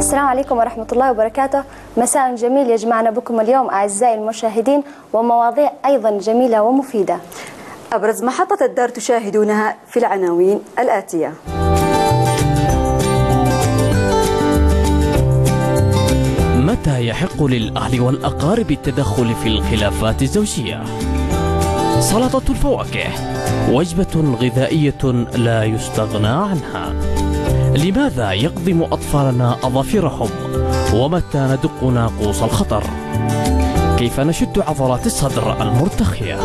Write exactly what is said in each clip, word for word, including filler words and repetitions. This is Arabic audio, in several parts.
السلام عليكم ورحمة الله وبركاته. مساء جميل يجمعنا بكم اليوم أعزائي المشاهدين، ومواضيع أيضا جميلة ومفيدة. أبرز محطة الدار تشاهدونها في العناوين الآتية. متى يحق للأهل والأقارب التدخل في الخلافات الزوجية؟ سلطة الفواكه وجبة غذائية لا يستغنى عنها. لماذا يقضم أطفالنا أظافرهم؟ ومتى ندق ناقوس الخطر؟ كيف نشد عضلات الصدر المرتخية؟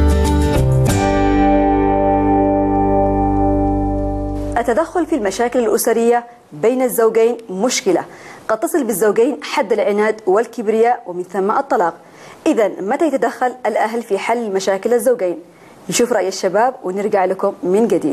التدخل في المشاكل الأسرية بين الزوجين مشكلة قد تصل بالزوجين حد العناد والكبرياء ومن ثم الطلاق. إذا متى يتدخل الأهل في حل مشاكل الزوجين؟ نشوف رأي الشباب ونرجع لكم من جديد.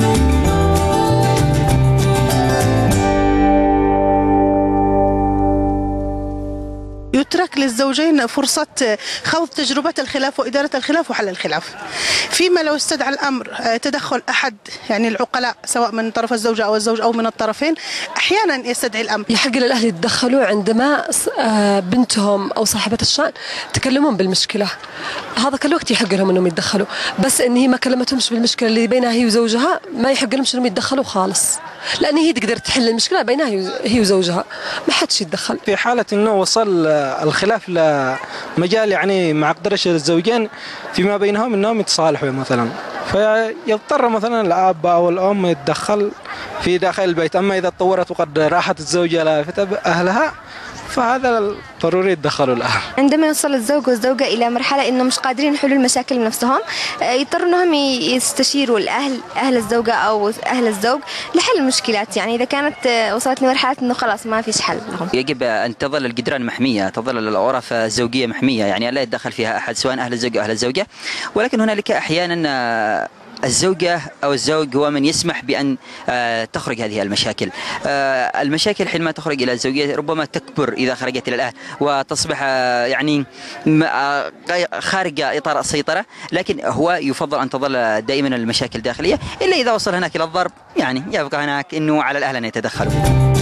يترك للزوجين فرصة خوض تجربة الخلاف وإدارة الخلاف وحل الخلاف، فيما لو استدعى الأمر تدخل أحد يعني العقلاء سواء من طرف الزوجة أو الزوج أو من الطرفين، أحيانا يستدعي الأمر. يحق للأهل يتدخلوا عندما بنتهم أو صاحبة الشأن تكلمون بالمشكلة، هذا كل وقت يحق لهم أنهم يتدخلوا، بس إن هي ما كلمتهمش بالمشكلة اللي بينها هي وزوجها ما يحق لهمش أنهم يتدخلوا خالص، لأن هي تقدر تحل المشكلة بينها هي وزوجها، ما حدش يتدخل. في حالة أنه وصل الخلاف لمجال يعني ما قدرش الزوجين فيما بينهم انهم يتصالحوا مثلا، فيضطر مثلا الاب او الام يتدخل في داخل البيت. اما اذا تطورت وقد راحت الزوجه لفتى اهلها فهذا ضروري يتدخلوا الأهل. عندما يوصل الزوج والزوجة إلى مرحلة إنه مش قادرين يحلوا المشاكل بنفسهم، يضطروا إنهم يستشيروا الأهل أهل الزوجة أو أهل الزوج لحل المشكلات. يعني إذا كانت وصلت لمرحلة إنه خلاص ما فيش حل لهم. يجب أن تظل الجدران محمية، تظل الغرف الزوجية محمية، يعني لا يتدخل فيها أحد سواء أهل الزوج أو أهل الزوجة. ولكن هنالك أحيانا الزوجة أو الزوج هو من يسمح بأن تخرج هذه المشاكل. المشاكل حينما تخرج إلى الزوجية ربما تكبر إذا خرجت إلى الأهل وتصبح يعني خارج إطار السيطرة، لكن هو يفضل أن تظل دائما المشاكل داخلية، إلا إذا وصل هناك إلى الضرب يعني يبقى هناك إنه على الأهل أن يتدخلوا.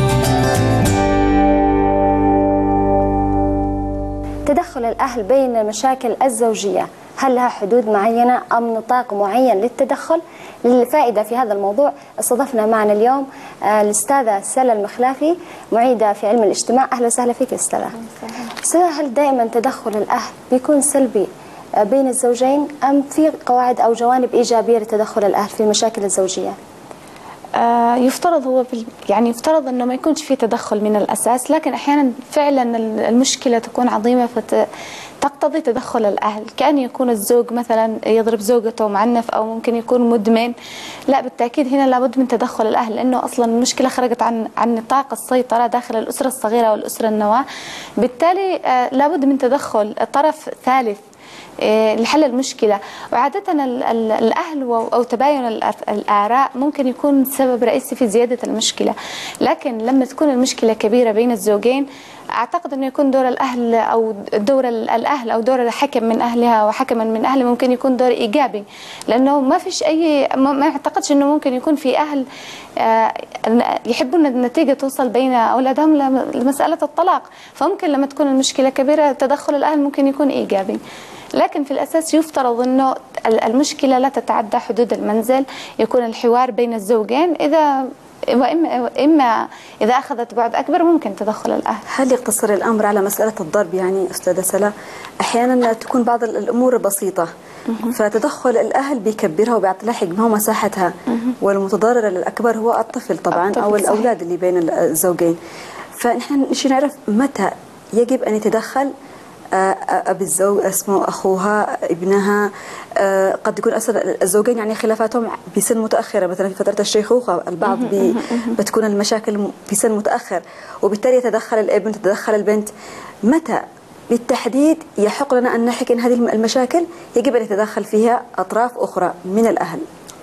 تدخل الأهل بين المشاكل الزوجية هل لها حدود معينة أم نطاق معين للتدخل؟ للفائدة في هذا الموضوع استضفنا معنا اليوم الأستاذة سلا المخلافي، معيدة في علم الاجتماع. أهلا وسهلا فيك أستاذة. أستاذة، هل دائما تدخل الأهل بيكون سلبي بين الزوجين أم في قواعد أو جوانب إيجابية لتدخل الأهل في المشاكل الزوجية؟ آه يفترض هو يعني يفترض انه ما يكونش في تدخل من الاساس، لكن احيانا فعلا المشكله تكون عظيمه فتقتضي تدخل الاهل، كأن يكون الزوج مثلا يضرب زوجته معنف او ممكن يكون مدمن. لا، بالتاكيد هنا لابد من تدخل الاهل، لانه اصلا المشكله خرجت عن عن نطاق السيطره داخل الاسره الصغيره والاسره النواه. بالتالي آه لابد من تدخل طرف ثالث لحل المشكلة. وعادة الأهل أو تباين الآراء ممكن يكون سبب رئيسي في زيادة المشكلة، لكن لما تكون المشكلة كبيرة بين الزوجين أعتقد أنه يكون دور الأهل أو دور الأهل أو دور الحكم من أهلها وحكما من أهله ممكن يكون دور إيجابي، لأنه ما فيش أي ما أعتقدش أنه ممكن يكون في أهل يحبون النتيجة توصل بين أولادهم لمسألة الطلاق، فممكن لما تكون المشكلة كبيرة تدخل الأهل ممكن يكون إيجابي. لكن في الأساس يفترض أنه المشكلة لا تتعدى حدود المنزل، يكون الحوار بين الزوجين، إذا وإما إما إذا أخذت بعد أكبر ممكن تدخل الأهل. هل يقتصر الأمر على مسألة الضرب؟ يعني أستاذة سلا أحيانا تكون بعض الأمور بسيطة فتدخل الأهل بيكبرها وبيعطي لها حجمها ومساحتها، والمتضرر الأكبر هو الطفل طبعا أو الأولاد اللي بين الزوجين. فنحن نشي نعرف متى يجب أن يتدخل أبي الزوج، اسمه أخوها، ابنها. قد يكون أصلا الزوجين يعني خلافاتهم بسن متأخرة، مثلا في فترة الشيخوخة البعض بي بتكون المشاكل بسن متأخر، وبالتالي يتدخل الابن تتدخل البنت. متى بالتحديد يحق لنا أن نحكي أن هذه المشاكل يجب أن يتدخل فيها أطراف أخرى من الأهل؟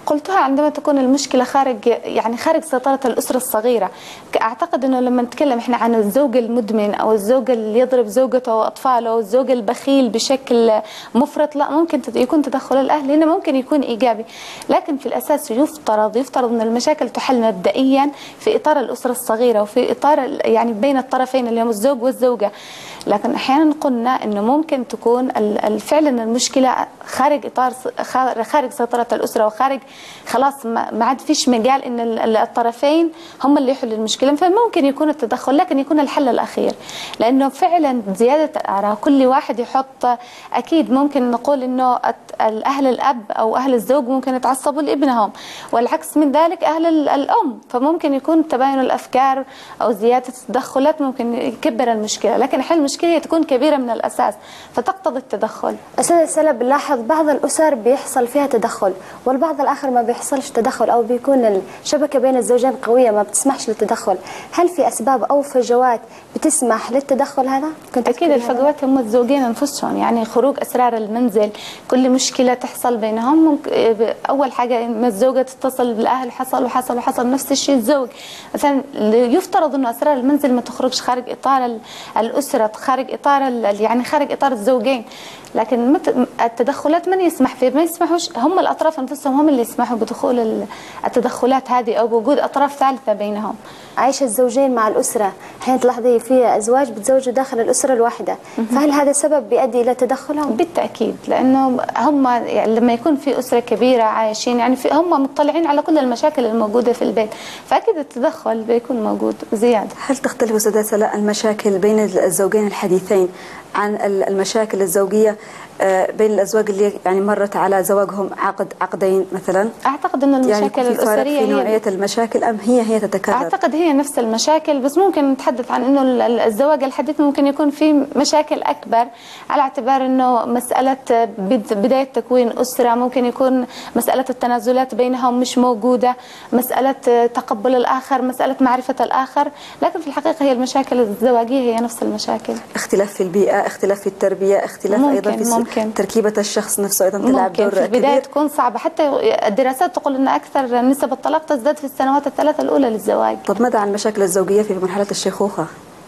قلتها عندما تكون المشكلة خارج يعني خارج سيطرة الأسرة الصغيرة. أعتقد أنه لما نتكلم إحنا عن الزوج المدمن أو الزوج اللي يضرب زوجته وأطفاله أو الزوج البخيل بشكل مفرط، لا ممكن يكون تدخل الأهل هنا ممكن يكون إيجابي، لكن في الأساس يفترض يفترض أن المشاكل تحل مبدئيا في إطار الأسرة الصغيرة وفي إطار يعني بين الطرفين اللي هم الزوج والزوجة. لكن أحيانا قلنا أنه ممكن تكون فعلا المشكلة خارج إطار خارج سيطرة الأسرة وخارج خلاص ما عاد فيش مجال أن الطرفين هم اللي يحلوا المشكلة، فممكن يكون التدخل لكن يكون الحل الأخير. لأنه فعلا زيادة الآراء كل واحد يحط، أكيد ممكن نقول أنه أهل الأب أو أهل الزوج ممكن يتعصبوا لابنهم، والعكس من ذلك أهل الأم، فممكن يكون تباين الأفكار أو زيادة التدخلات ممكن يكبر المشكلة، لكن حل المشكلة تكون كبيرة من الأساس فتقتضي التدخل. أستاذة سلا، بنلاحظ بعض الأسر بيحصل فيها تدخل والبعض الآخر ما بيحصلش تدخل أو بيكون الشبكة بين الزوجين قوية ما بتسمحش للتدخل. هل في أسباب أو فجوات بتسمح للتدخل هذا؟ كنت أكيد الفجوات هم الزوجين أنفسهم، يعني خروج أسرار المنزل، كل مشكلة تحصل بينهم ممكن أول حاجة ما الزوجة تتصل بالأهل حصل وحصل وحصل، نفس الشيء الزوج مثلا يفترض إنه أسرار المنزل ما تخرجش خارج إطار الأسرة، خارج إطار يعني خارج إطار الزوجين، لكن التدخلات من يسمح فيه؟ ما يسمحوش، هم الأطراف أنفسهم هم اللي يسمحوا بدخول التدخلات هذه أو بوجود أطراف ثالثة بينهم. عيش الزوجين مع الأسرة، حين تلاحظي في أزواج بتزوجوا داخل الأسرة الواحدة، فهل هذا سبب بيؤدي إلى تدخلهم؟ بالتأكيد، لأنه هم يعني لما يكون في أسرة كبيرة عايشين يعني في هم مطلعين على كل المشاكل الموجودة في البيت، فأكيد التدخل بيكون موجود زيادة. هل تختلف أستاذة سلاء المشاكل بين الزوجين الحديثين عن المشاكل الزوجية بين الأزواج اللي يعني مرت على زواجهم عقد عقدين مثلا؟ أعتقد أن المشاكل يعني الأسرية في نوعية هي المشاكل أم هي هي تتكرر؟ أعتقد هي نفس المشاكل، بس ممكن نتحدث عن أنه الزواج الحديث ممكن يكون فيه مشاكل أكبر على اعتبار أنه مسألة بداية تكوين أسرة، ممكن يكون مسألة التنازلات بينهم مش موجودة، مسألة تقبل الآخر، مسألة معرفة الآخر، لكن في الحقيقة هي المشاكل الزواجية هي نفس المشاكل. اختلاف في البيئة، اختلاف في التربية، اختلاف ممكن أيضا في ممكن. تركيبة الشخص نفسه أيضا تلعب دور كبير. في البداية كبير. تكون صعبة، حتى الدراسات تقول أن أكثر نسب الطلاق تزداد في السنوات الثلاثة الأولى للزواج. طب ماذا عن المشاكل الزوجية في مرحلة الشيخوخة؟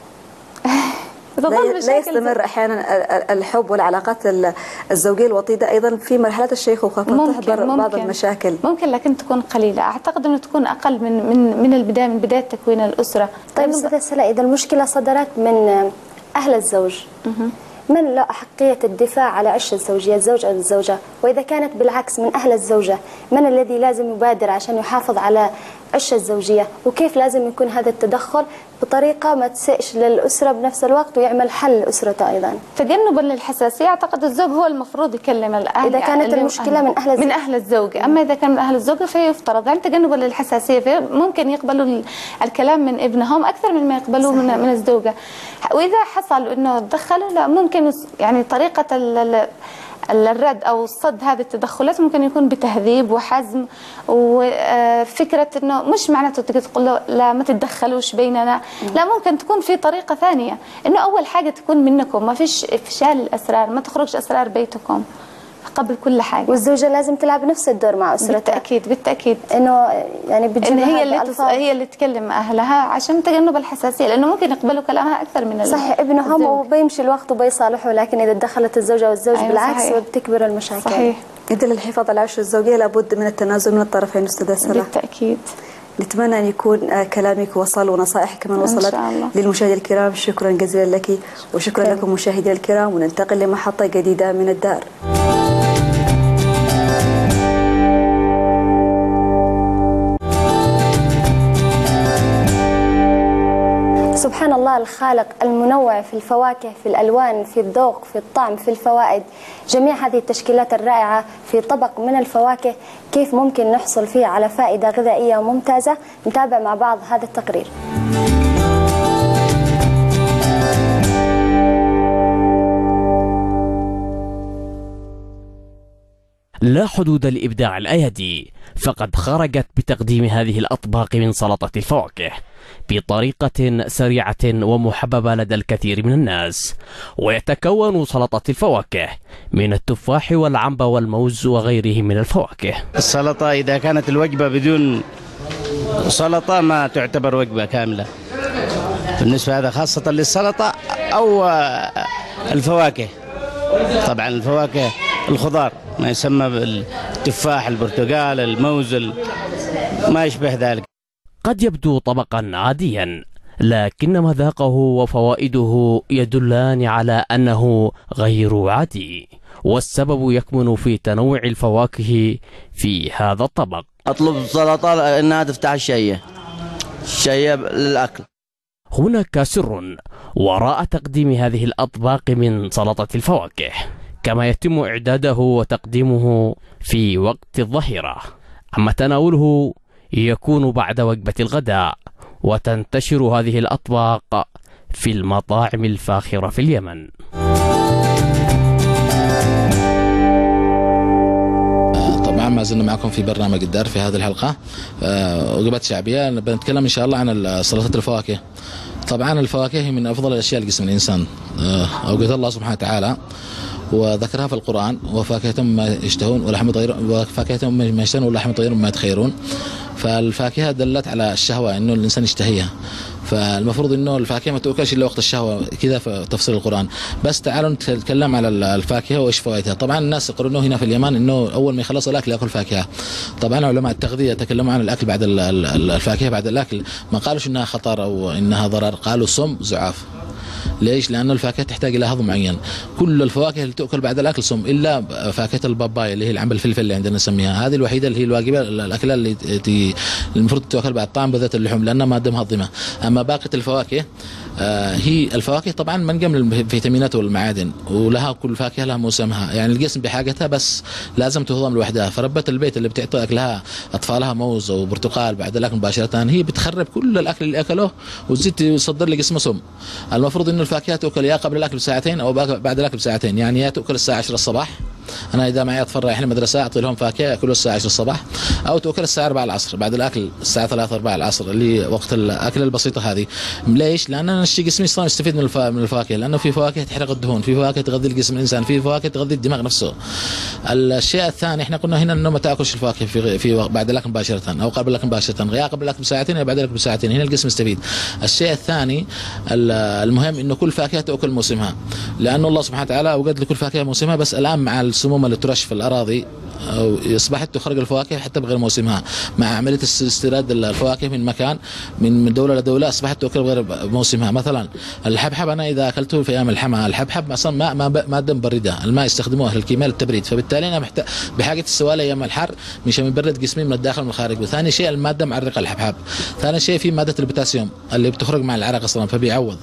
لا, لا يستمر أحيانا الحب والعلاقات الزوجية الوطيدة أيضا في مرحلة الشيخوخة فتحضر ممكن بعض المشاكل. ممكن لكن تكون قليلة، أعتقد أنه تكون أقل من من من البداية من بداية تكوين الأسرة. طيب أستاذة سلاء، إذا المشكلة صدرت من أهل الزوج، من له أحقية الدفاع على عش الزوجية، الزوج أو الزوجة؟ وإذا كانت بالعكس من أهل الزوجة، من الذي لازم يبادر عشان يحافظ على عش الزوجية؟ وكيف لازم يكون هذا التدخل بطريقة ما تسئش للأسرة بنفس الوقت ويعمل حل لأسرته أيضا؟ تجنبا للحساسية، أعتقد الزوج هو المفروض يكلم الأهل إذا كانت المشكلة من أهل من أهل الزوج، أما إذا كان من أهل الزوجة فيفترض يعني تجنبا للحساسية، ممكن يقبلوا الكلام من ابنهم أكثر من ما يقبلوه من من الزوجة. وإذا حصل إنه تدخلوا لا ممكن يعني طريقة الرد أو الصد هذه التدخلات ممكن يكون بتهذيب وحزم، وفكرة إنه مش معناته تقول له لا ما تتدخلوش بيننا، لا ممكن تكون في طريقة ثانية، إنه أول حاجة تكون منكم، ما فيش إفشال الأسرار، ما تخرجش أسرار بيتكم قبل كل حاجة. والزوجة لازم تلعب نفس الدور مع أسرتها. بالتأكيد بالتأكيد إنه يعني إن هي اللي تص... هي اللي تكلم أهلها عشان تجنب الحساسية، لأنه ممكن يقبلوا كلامها أكثر من صحيح ابنهم وبيمشي الوقت وبيصالحوا، لكن إذا دخلت الزوجة والزوج أيوة بالعكس صحيح. وبتكبر المشاكل. صحيح. إذا للحفاظ على العشرة الزوجية لابد من التنازل من الطرفين أستاذة سلاء. بالتأكيد. نتمنى أن يكون كلامك وصل ونصائحك كمان وصلت للمشاهدين الكرام. شكرا جزيلا لك وشكرا طيب. لكم مشاهدينا الكرام، وننتقل لمحطة جديدة من الدار. سبحان الله الخالق المنوع في الفواكه، في الألوان، في الذوق، في الطعم، في الفوائد، جميع هذه التشكيلات الرائعة في طبق من الفواكه كيف ممكن نحصل فيه على فائدة غذائية ممتازة؟ نتابع مع بعض هذا التقرير. لا حدود لإبداع الأيادي، فقد خرجت بتقديم هذه الأطباق من سلطة الفواكه بطريقة سريعة ومحببة لدى الكثير من الناس. ويتكون سلطة الفواكه من التفاح والعنب والموز وغيره من الفواكه. السلطة إذا كانت الوجبة بدون سلطة ما تعتبر وجبة كاملة، بالنسبة هذا خاصة للسلطة أو الفواكه. طبعا الفواكه الخضار ما يسمى بالتفاح، البرتقال، الموز، ما يشبه ذلك. قد يبدو طبقا عاديا، لكن مذاقه وفوائده يدلان على أنه غير عادي، والسبب يكمن في تنوع الفواكه في هذا الطبق. أطلب سلطة إنها تفتح الشهية الشهية للأكل. هناك سر وراء تقديم هذه الأطباق من سلطة الفواكه، كما يتم إعداده وتقديمه في وقت الظهيرة، أما تناوله يكون بعد وجبة الغداء. وتنتشر هذه الأطباق في المطاعم الفاخرة في اليمن. طبعا ما زلنا معكم في برنامج الدار في هذه الحلقة وجبات شعبية. بنتكلم إن شاء الله عن سلطة الفواكه. طبعا الفواكه هي من أفضل الأشياء لجسم الإنسان، أوجد الله سبحانه وتعالى وذكرها في القرآن: وفاكهة ما يشتهون ولحم طير وفاكهة ما يشتهون ولحم طير ما يتخيرون. فالفاكهة دلت على الشهوة، إنه الإنسان يشتهيها، فالمفروض إنه الفاكهة ما تؤكلش إلا وقت الشهوة كذا في تفسير القرآن. بس تعالوا نتكلم على الفاكهة وإيش فوائدها. طبعا الناس يقولون هنا في اليمن إنه أول ما يخلص الأكل يأكل فاكهة. طبعا علماء التغذية تكلموا عن الأكل بعد الفاكهة بعد الأكل، ما قالوش إنها خطر أو إنها ضرر، قالوا سم زعاف. ليش؟ لأنه الفاكهة تحتاج إلى هضم معين. كل الفواكه اللي تؤكل بعد الأكل سم إلا فاكهة البابايا اللي هي العنب الفلفل اللي عندنا نسميها، هذه الوحيدة اللي هي الواجبة الأكلة اللي المفروض تؤكل بعد طعم بذات اللحوم لأنها مادة مهضمة. أما باقي الفواكه آه هي الفواكه طبعا منجم للفيتامينات والمعادن، ولها كل فاكهة لها موسمها، يعني الجسم بحاجتها بس لازم تهضم لوحدها. فربة البيت اللي بتعطي أكلها أطفالها موز أو برتقال بعد الأكل مباشرة هي بتخرب كل الأكل اللي أكله وتزيد تصدر لجسمه سم. المفروض إنه الفاكهة تؤكل يا قبل الأكل بساعتين أو بعد الأكل بساعتين، يعني يا تؤكل الساعة عشرة الصباح، أنا إذا معي أطفال رايحين المدرسة أعطي لهم فاكهة يأكلوا الساعة عشرة الصباح، أو تؤكل الساعة أربعة العصر بعد الأكل الساعة ثلاثة أربعة العصر اللي وقت الأكل البسيطة هذه. ليش؟ لأن أنا الشيء جسمي صار يستفيد من من الفواكه، لأنه في فواكه تحرق الدهون، في فواكه تغذي الجسم الإنسان، في فواكه تغذي الدماغ نفسه. الشيء الثاني إحنا قلنا هنا إنه ما تأكلش الفواكه في في بعد الأكل مباشرة أو قبل الأكل مباشرة، يا قبل الأكل بساعتين يا بعد الأكل بساعتين، هنا الجسم يستفيد. الشيء الثاني المهم إنه كل فاكهة تأكل موسمها، لأنه الله سبحانه وتعالى أوجد لكل فاكهة موسمها، بس الآن مع السموم اللي ترش في الأراضي أصبحت تخرج الفواكه حتى بغير موسمها، مع عملية استيراد الفواكه من مكان من دولة لدولة أصبحت تأكل غير موسمها. مثلا الحبحب أنا إذا أكلته في أيام الحمى، الحبحب أصلا ماء مادة مبردة، الماء يستخدموه أهل الكيمياء للتبريد، فبالتالي أنا محتاج بحاجة السوالة أيام الحر مشان يبرد جسمي من الداخل ومن الخارج. وثاني شيء المادة معرقة الحبحب. ثاني شيء في مادة البوتاسيوم اللي بتخرج مع العرق أصلا فبيعوض.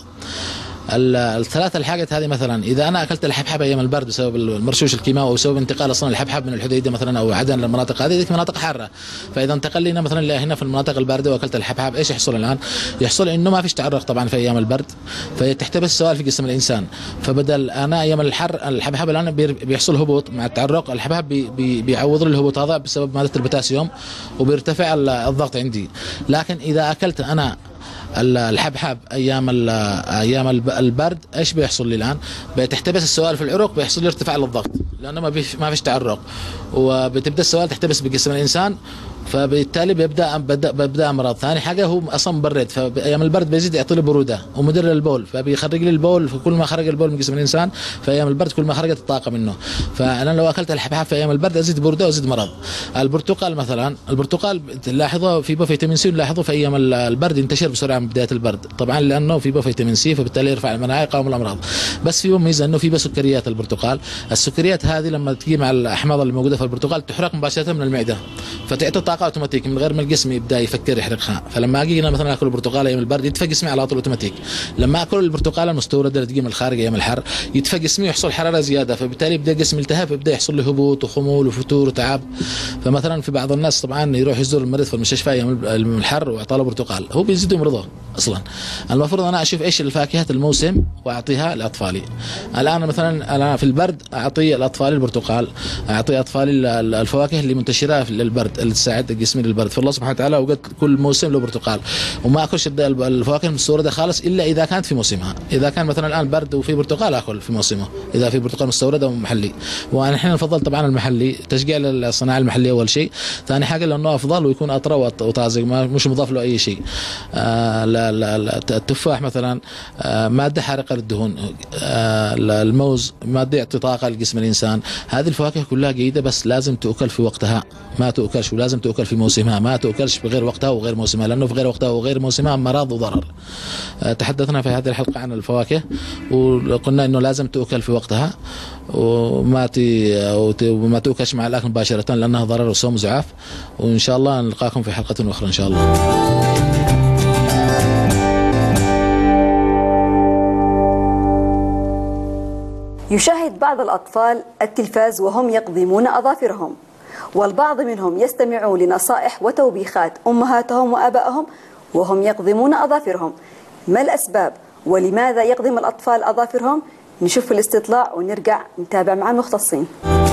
الثلاثة الحاجات هذه مثلا إذا أنا أكلت الحبحب أيام البرد بسبب المرشوش الكيماوي أو بسبب انتقال أصلا الحبحب من الحديدة مثلا أو عدن للمناطق هذه، ذيك مناطق حارة، فإذا انتقل لنا مثلا هنا في المناطق الباردة وأكلت الحبحب إيش يحصل الآن؟ يحصل إنه ما فيش تعرق طبعا في أيام البرد، فتحتبس السوائل في جسم الإنسان، فبدل أنا أيام الحر الحبحب الآن بيحصل هبوط مع التعرق، الحبحب بي بي بيعوض الهبوط هذا بسبب مادة البوتاسيوم وبيرتفع الضغط عندي. لكن إذا أكلت أنا الحبحب ايام ايام البرد ايش بيحصل لي الان؟ بتحتبس السوائل في العروق، بيحصل لي ارتفاع للضغط لانه ما ما فيش تعرق، وبتبدا السوائل تحتبس بجسم الانسان، فبالتالي بيبدا بيبدا امراض. ثاني حاجه هو اصلا مبرد، فايام البرد بيزيد يعطي لي بروده ومدر للبول، فبيخرج لي البول، فكل ما خرج البول من جسم الانسان في ايام البرد كل ما خرجت الطاقه منه، فانا لو اكلت الحبحب في ايام البرد ازيد بروده وازيد مرض. البرتقال مثلا، البرتقال تلاحظوا فيه فيتامين سي، نلاحظوا في ايام البرد ينتشر بسرعه من بدايه البرد، طبعا لانه فيه فيتامين سي فبالتالي يرفع المناعه يقاوم الامراض. بس فيه ميزه انه فيه سكريات البرتقال، السكريات هذه لما تجي مع الاحماض اللي موجوده في البرتقال تحرق مباشره من المعده فتعطي طاقه اوتوماتيك من غير ما الجسم يبدا يفكر يحرقها. فلما اجي مثلا اكل برتقاله ايام البرد يدفى جسمي على طول اوتوماتيك. لما اكل البرتقاله المستورده اللي تجي من الخارج ايام الحر يدفى جسمي ويحصل حراره زياده، فبالتالي يبدا جسمي يلتهب، يبدا يحصل له هبوط وخمول وفتور وتعب. فمثلا في بعض الناس طبعا يروح يزور المريض في المستشفى ايام الحر ويعطى له برتقال، هو بيزيد مرضه اصلا. المفروض انا اشوف ايش الفاكهه الموسم واعطيها لاطفالي. الان مثلا انا في البرد اعطي الاطفال البرتقال، اعطي اطفالي الفواكه اللي منتشره في البرد اللي تساعد جسمي للبرد. فالله سبحانه وتعالى اوجد كل موسم له برتقال، وما اكلش الفواكه المستورده خالص الا اذا كانت في موسمها. اذا كان مثلا الان برد وفي برتقال اكل في موسمه، اذا في برتقال مستورد او محلي. ونحن نفضل طبعا المحلي، تشجيع للصناعه المحليه اول شيء. ثاني حاجه لانه افضل ويكون اطرى وطازج، مش مضاف له اي شيء. آه لا لا لا التفاح مثلا آه ماده حارقه للدهون، آه الموز ماده يعطي طاقه لجسم الانسان. هذه الفواكه كلها جيده بس لازم تؤكل في وقتها، ما تؤكلش، ولازم تؤكل في موسمها، ما تؤكلش بغير وقتها وغير موسمها، لانه في غير وقتها وغير موسمها مرض وضرر. آه تحدثنا في هذه الحلقه عن الفواكه وقلنا انه لازم تؤكل في وقتها وما تي وما تؤكلش مع الاكل مباشره لانها ضرر وسم وزعاف. وان شاء الله نلقاكم في حلقه اخرى ان شاء الله. يشاهد بعض الأطفال التلفاز وهم يقضمون أظافرهم، والبعض منهم يستمعون لنصائح وتوبيخات أمهاتهم وآبائهم وهم يقضمون أظافرهم. ما الأسباب ولماذا يقضم الأطفال أظافرهم؟ نشوف الاستطلاع ونرجع نتابع مع المختصين.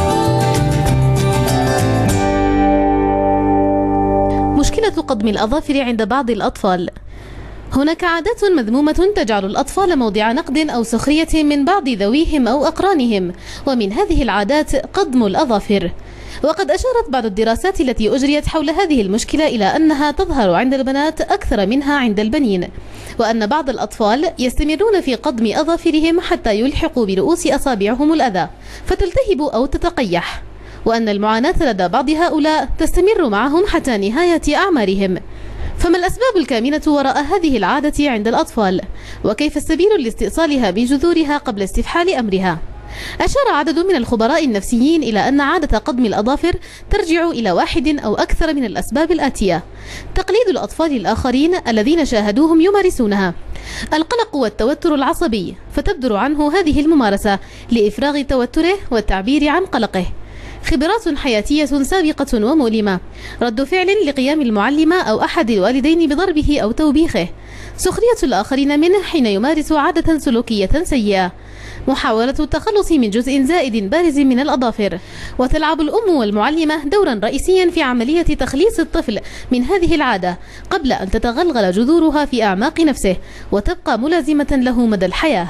مشكلة قضم الأظافر عند بعض الأطفال. هناك عادات مذمومة تجعل الأطفال موضع نقد أو سخرية من بعض ذويهم أو أقرانهم، ومن هذه العادات قضم الأظافر. وقد أشارت بعض الدراسات التي أجريت حول هذه المشكلة إلى أنها تظهر عند البنات أكثر منها عند البنين، وأن بعض الأطفال يستمرون في قضم أظافرهم حتى يلحقوا برؤوس أصابعهم الأذى فتلتهب أو تتقيح، وأن المعاناة لدى بعض هؤلاء تستمر معهم حتى نهاية أعمارهم. فما الأسباب الكامنة وراء هذه العادة عند الأطفال؟ وكيف السبيل لاستئصالها بجذورها قبل استفحال أمرها؟ أشار عدد من الخبراء النفسيين إلى أن عادة قضم الأظافر ترجع إلى واحد أو أكثر من الأسباب الآتية: تقليد الأطفال الآخرين الذين شاهدوهم يمارسونها، القلق والتوتر العصبي، فتبدر عنه هذه الممارسة لإفراغ توتره والتعبير عن قلقه، خبرات حياتية سابقة ومؤلمة، رد فعل لقيام المعلمة أو أحد الوالدين بضربه أو توبيخه، سخرية الآخرين منه حين يمارس عادة سلوكية سيئة، محاولة التخلص من جزء زائد بارز من الأظافر. وتلعب الأم والمعلمة دورا رئيسيا في عملية تخليص الطفل من هذه العادة قبل أن تتغلغل جذورها في أعماق نفسه وتبقى ملازمة له مدى الحياة.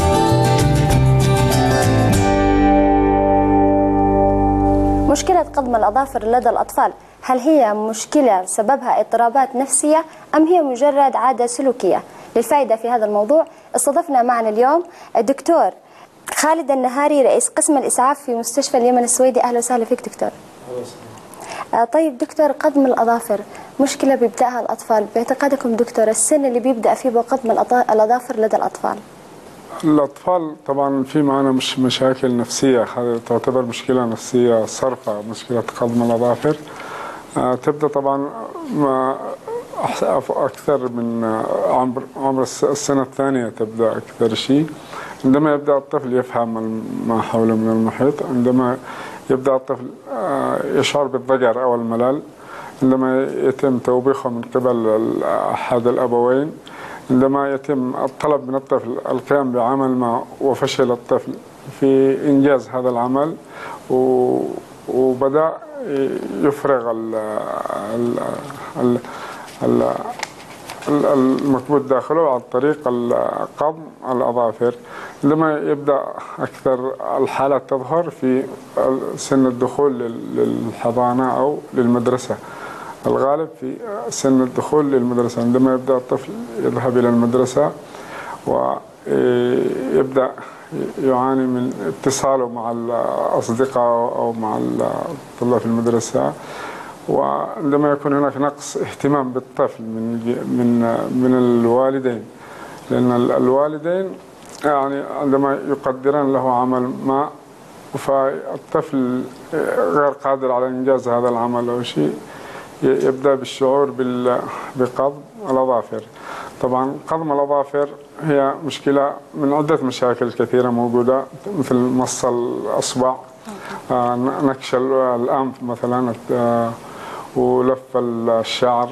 مشكلة قضم الأظافر لدى الأطفال، هل هي مشكلة سببها اضطرابات نفسية أم هي مجرد عادة سلوكية؟ للفائدة في هذا الموضوع استضفنا معنا اليوم الدكتور خالد النهاري رئيس قسم الإسعاف في مستشفى اليمن السويدي. أهلا وسهلا فيك دكتور. آه طيب دكتور، قضم الأظافر مشكلة بيبدأها الأطفال، باعتقادكم دكتور السن اللي بيبدأ فيه بقضم الأظافر لدى الأطفال؟ الأطفال طبعا في معنا مش مشاكل نفسية، هذه تعتبر مشكلة نفسية صرفة، مشكلة قضم الأظافر. آه تبدأ طبعا ما أكثر من عمر عمر السنة الثانية، تبدأ أكثر شيء عندما يبدأ الطفل يفهم ما حوله من المحيط، عندما يبدأ الطفل يشعر بالضجر أو الملل، عندما يتم توبيخه من قبل أحد الأبوين، عندما يتم الطلب من الطفل القيام بعمل ما وفشل الطفل في إنجاز هذا العمل وبدأ يفرغ ال ال ال المكبوت داخله عن طريق قضم الأظافر. عندما يبدأ أكثر الحالات تظهر في سن الدخول للحضانة أو للمدرسة، الغالب في سن الدخول للمدرسة، عندما يبدأ الطفل يذهب إلى المدرسة ويبدأ يعاني من اتصاله مع الأصدقاء أو مع الطلاب في المدرسة، وعندما يكون هناك نقص اهتمام بالطفل من من من الوالدين، لأن الوالدين يعني عندما يقدران له عمل ما فالطفل غير قادر على إنجاز هذا العمل أو شيء، يبدأ بالشعور بقضم الأظافر. طبعا قضم الأظافر هي مشكلة من عدة مشاكل كثيرة موجودة، مثل مص الأصبع، نكش الأنف مثلا، ولف الشعر،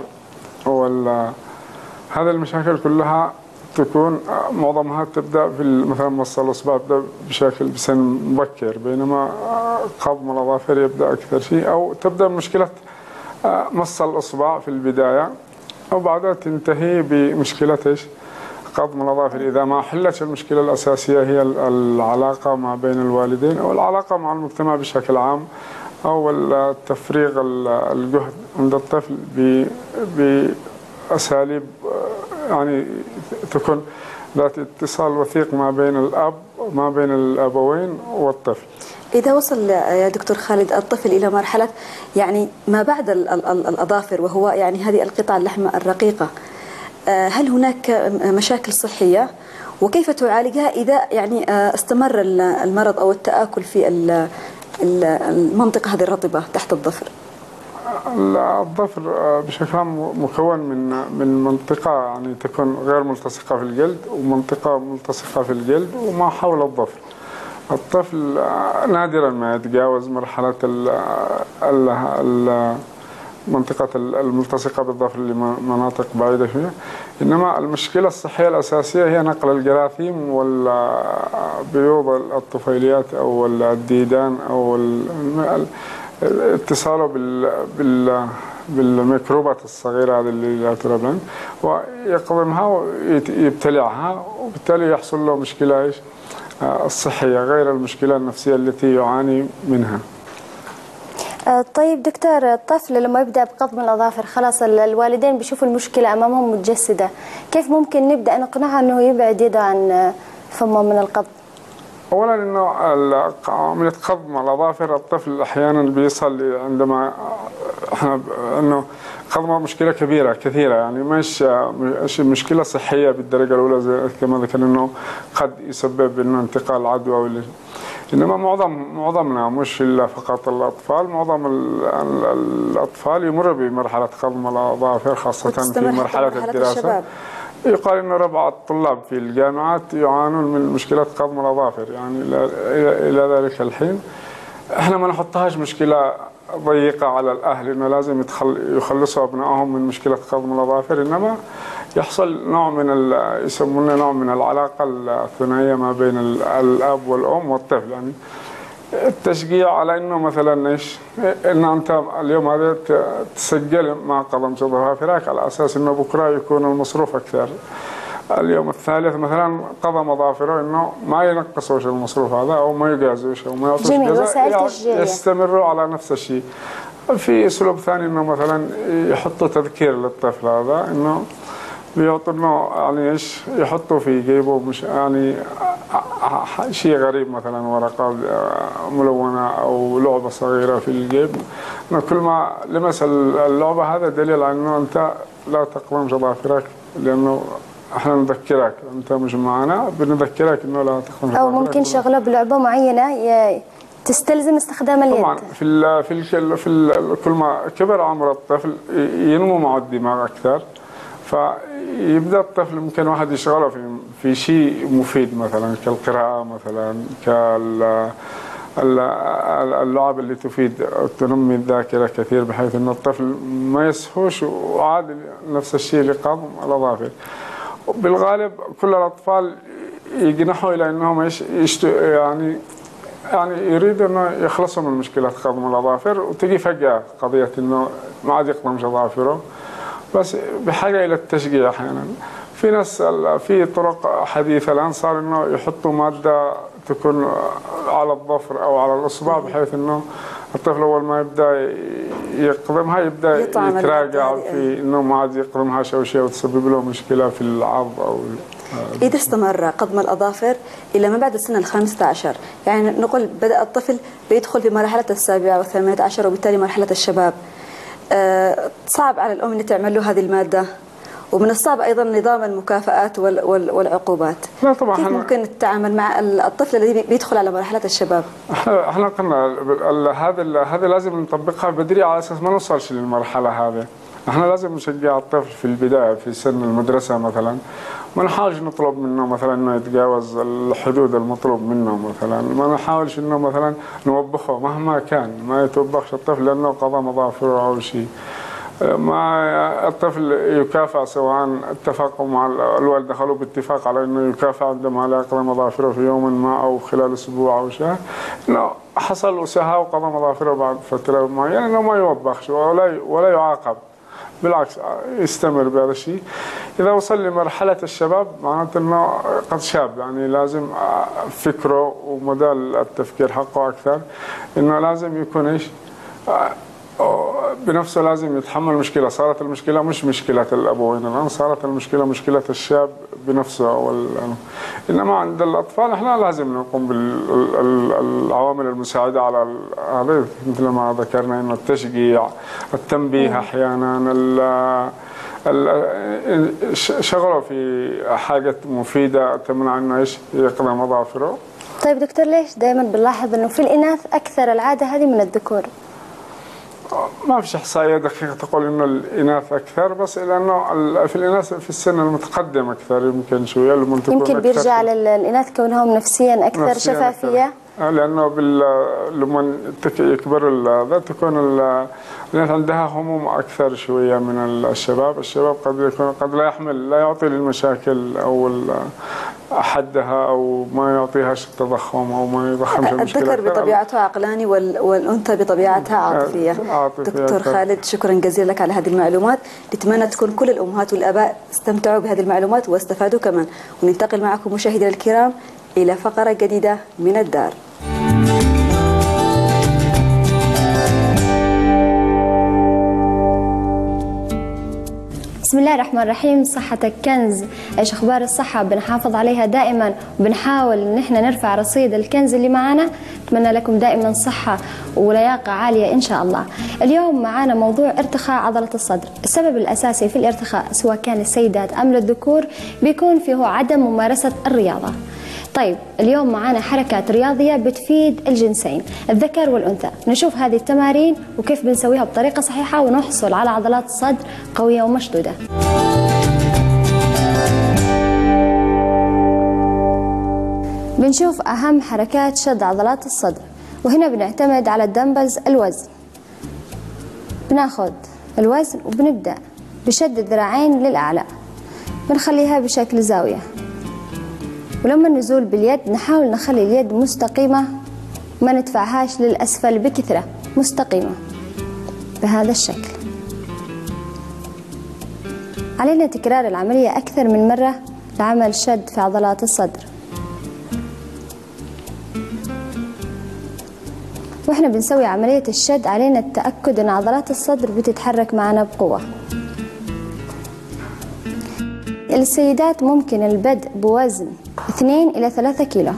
هذه المشاكل كلها تكون معظمها تبدأ في مثلا مص الأصبع يبدأ بشكل بسن مبكر، بينما قضم الأظافر يبدأ أكثر شيء، أو تبدأ مشكلة مص الأصبع في البداية وبعدها تنتهي بمشكلة إيش؟ قضم الأظافر. إذا ما حلت المشكلة الأساسية هي العلاقة ما بين الوالدين أو العلاقة مع المجتمع بشكل عام، أو التفريغ الجهد عند الطفل بأساليب يعني تكون ذات اتصال وثيق ما بين الأب ما بين الأبوين والطفل. إذا وصل يا دكتور خالد الطفل إلى مرحلة يعني ما بعد الأظافر، وهو يعني هذه القطع اللحم الرقيقة، هل هناك مشاكل صحية وكيف تعالجها إذا يعني استمر المرض أو التآكل في المنطقة هذه الرطبة تحت الظفر؟ الظفر بشكل عام مكون من من منطقة يعني تكون غير ملتصقة في الجلد، ومنطقة ملتصقة في الجلد وما حول الظفر. الطفل نادرا ما يتجاوز مرحلة المنطقة الملتصقة بالظفر لمناطق بعيدة فيها، إنما المشكلة الصحية الأساسية هي نقل الجراثيم والبيوض الطفيليات أو الديدان أو اتصاله بال بال بالميكروبات الصغيرة هذه اللي لا ترى بالعين، ويقضمها ويبتلعها، وبالتالي يحصل له مشكلة إيش؟ الصحية غير المشكلة النفسية التي يعاني منها. طيب دكتور، الطفل لما يبدأ بقضم الأظافر خلاص الوالدين بيشوفوا المشكلة أمامهم متجسدة، كيف ممكن نبدأ نقنعه أنه يبعد يده عن فمه من القضم؟ أولا أنه عملية قضم الأظافر الطفل أحيانا بيصل عندما احنا أنه قضم مشكلة كبيرة كثيرة، يعني مش مش مشكلة صحية بالدرجة الأولى زي كما ذكر أنه قد يسبب أنه انتقال عدوى ولا، إنما معظم معظمنا مش إلا فقط الأطفال، معظم الأطفال يمر بمرحلة قضم الأظافر خاصة في مرحلة الدراسة. يقال أن ربع الطلاب في الجامعات يعانون من مشكلة قضم الأظافر، يعني إلى ذلك الحين احنا ما نحطهاش مشكلة ضيقة على الأهل إنه لازم يخلصوا أبنائهم من مشكلة قضم الأظافر، إنما يحصل نوع من يسمونه نوع من العلاقة الثنائية ما بين الأب والأم والطفل، يعني التشجيع على إنه مثلا إيش إن أنت اليوم هذا تسجل مع قضم أظافرك على أساس إنه بكرة يكون المصروف أكثر. اليوم الثالث مثلا قضم أظافره إنه ما ينقصوش المصروف هذا أو ما يجازوش أو ما يعطوش جزاء، يستمروا على نفس الشيء. في أسلوب ثاني إنه مثلا يحطوا تذكير للطفل هذا إنه بيعطوا إنه يعني إيش يحطوا في جيبه مش يعني شيء غريب، مثلا ورقة ملونة أو لعبة صغيرة في الجيب، إنه كل ما لمس اللعبة هذا دليل على إنه أنت لا تقضم أظافرك، لأنه احنا نذكرك انت مش معنا، بنذكرك انه لا تقضم او ممكن شغله بلعبه معينه تستلزم استخدام اليد. طبعا في ال في ال في ال كل ما كبر عمر الطفل ينمو مع الدماغ اكثر، فيبدا الطفل ممكن واحد يشغله في في شيء مفيد مثلا كالقراءه مثلا كال اللعب اللي تفيد تنمي الذاكره كثير، بحيث ان الطفل ما يسهوش، وعاد نفس الشيء لقضم الاظافر. بالغالب كل الأطفال يجنحوا إلى أنهم يشتو يعني يعني يريدوا أنه يخلصوا من مشكلة قضم الأظافر، وتجي فجأة قضية أنه ما عاد يقضمش أظافره، بس بحاجة إلى التشجيع. أحيانا في ناس في طرق حديثة الآن صار أنه يحطوا مادة تكون على الظفر أو على الإصبع، بحيث أنه الطفل أول ما يبدأ يقضمها يبدأ يتراجع في أنه ما عاد يقضمها أو شيء وتسبب له مشكلة في العض أو. إذا استمر قضم الأظافر إلى ما بعد السنة الخامسة عشر، يعني نقول بدأ الطفل بيدخل في مرحلة السابعة والثامنة عشر وبالتالي مرحلة الشباب، أه صعب على الأم أن تعمل له هذه المادة، ومن الصعب أيضا نظام المكافآت والعقوبات. لا طبعا كيف ممكن التعامل مع الطفل الذي بيدخل على مرحلة الشباب؟ احنا قلنا هذا هذا لازم نطبقها بدري على أساس ما نوصلش للمرحلة هذه. احنا لازم نشجع الطفل في البداية في سن المدرسة مثلا، ما نحاولش نطلب منه مثلا انه يتجاوز الحدود المطلوب منه مثلا، ما نحاولش انه مثلا نوبخه مهما كان، ما يتوبخش الطفل لانه قضى مظافره او شيء. ما الطفل يكافئ سواء اتفقوا مع الوالد، دخلوا باتفاق على انه يكافئ عندما لا يقضي مظافره في يوم ما او خلال اسبوع او شهر، انه حصل وسهى وقضى مظافره بعد فتره معينه انه ما يوبخش ولا ولا يعاقب، بالعكس يستمر بهذا الشيء. إذا وصل لمرحلة الشباب معناته أنه قد شاب، يعني لازم فكره ومدى التفكير حقه أكثر، أنه لازم يكون إيش بنفسه، لازم يتحمل مشكلة. صارت المشكلة مش مشكلة الأبوين الآن، صارت المشكلة مشكلة الشاب بنفسه. وال... إنما عند الأطفال إحنا لازم نقوم بالعوامل المساعدة على هذا، مثل ما ذكرنا إنه التشجيع، التنبيه أحيانا، شغله في حاجة مفيدة تمنع إنه إيش يقضي مظافره. طيب دكتور، ليش دائما بنلاحظ إنه في الإناث أكثر العادة هذه من الذكور؟ ما فيش إحصائية دقيقة تقول إنه الإناث أكثر، بس لأنه في الإناث في السن المتقدم أكثر يمكن شوية، يمكن بيرجع للإناث كونهم نفسيا أكثر نفسياً شفافية أكثر. لأنه بال... لما يكبر هذا تكون الإناث عندها هموم أكثر شوية من الشباب. الشباب قد يكون قد لا يحمل لا يعطي للمشاكل أو حدها أو ما يعطيهاش التضخم أو ما يضخمش المشكلة. الذكر بطبيعته عقلاني والأنثى بطبيعتها عاطفية. عاطفية. دكتور خالد، شكرا جزيلا لك على هذه المعلومات. نتمنى تكون كل الأمهات والآباء استمتعوا بهذه المعلومات واستفادوا كمان. وننتقل معكم مشاهدينا الكرام إلى فقرة جديدة من الدار. بسم الله الرحمن الرحيم. صحتك كنز، ايش اخبار الصحة بنحافظ عليها دائما وبنحاول ان احنا نرفع رصيد الكنز اللي معنا. اتمنى لكم دائما صحة ولياقة عالية ان شاء الله. اليوم معنا موضوع ارتخاء عضلة الصدر. السبب الاساسي في الارتخاء سواء كان للسيدات ام للذكور بيكون فيه عدم ممارسة الرياضة. طيب اليوم معنا حركات رياضية بتفيد الجنسين الذكر والأنثى. نشوف هذه التمارين وكيف بنسويها بطريقة صحيحة ونحصل على عضلات صدر قوية ومشدودة. بنشوف أهم حركات شد عضلات الصدر، وهنا بنعتمد على الدمبلز الوزن. بناخد الوزن وبنبدأ بشد الذراعين للأعلى، بنخليها بشكل زاوية، ولما النزول باليد نحاول نخلي اليد مستقيمة، ما ندفعهاش للأسفل بكثرة، مستقيمة بهذا الشكل. علينا تكرار العملية أكثر من مرة لعمل شد في عضلات الصدر. وإحنا بنسوي عملية الشد علينا التأكد أن عضلات الصدر بتتحرك معنا بقوة. السيدات ممكن البدء بوزن اثنين إلى ثلاثة كيلو،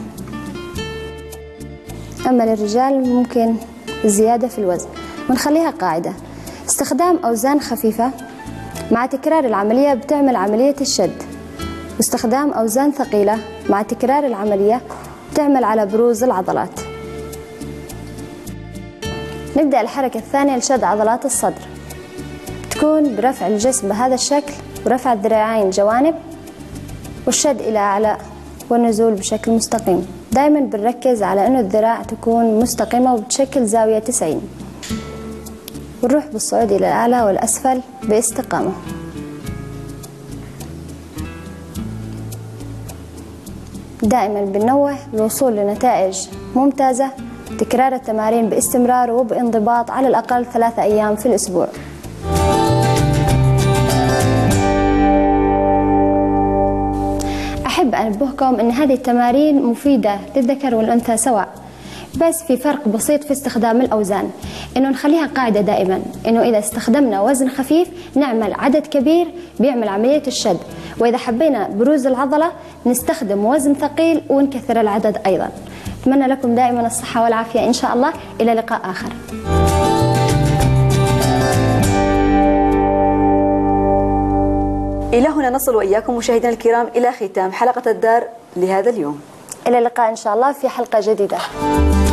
أما للرجال ممكن زيادة في الوزن. ونخليها قاعدة، استخدام أوزان خفيفة مع تكرار العملية بتعمل عملية الشد، واستخدام أوزان ثقيلة مع تكرار العملية بتعمل على بروز العضلات. نبدأ الحركة الثانية لشد عضلات الصدر، تكون برفع الجسم بهذا الشكل ورفع الذراعين جوانب والشد إلى أعلى والنزول بشكل مستقيم. دائما بنركز على أنه الذراع تكون مستقيمة وبتشكل زاوية تسعين، ونروح بالصعود إلى الأعلى والأسفل باستقامة. دائما بننوه للوصول لنتائج ممتازة، تكرار التمارين باستمرار وبانضباط على الأقل ثلاثة أيام في الأسبوع. أحب أنبهكم أن هذه التمارين مفيدة للذكر والأنثى سواء، بس في فرق بسيط في استخدام الأوزان، إنه نخليها قاعدة دائما، إنه إذا استخدمنا وزن خفيف نعمل عدد كبير بيعمل عملية الشد، وإذا حبينا بروز العضلة نستخدم وزن ثقيل ونكثر العدد أيضا. أتمنى لكم دائما الصحة والعافية إن شاء الله. إلى لقاء آخر. إلى هنا نصل وإياكم مشاهدينا الكرام إلى ختام حلقة الدار لهذا اليوم. إلى اللقاء إن شاء الله في حلقة جديدة.